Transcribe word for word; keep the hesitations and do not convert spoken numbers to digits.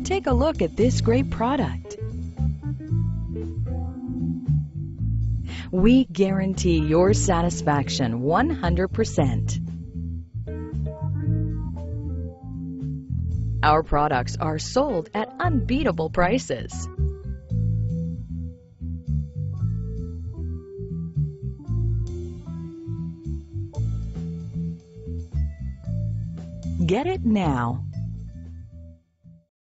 Take a look at this great product. We guarantee your satisfaction one hundred percent. Our products are sold at unbeatable prices. Get it now.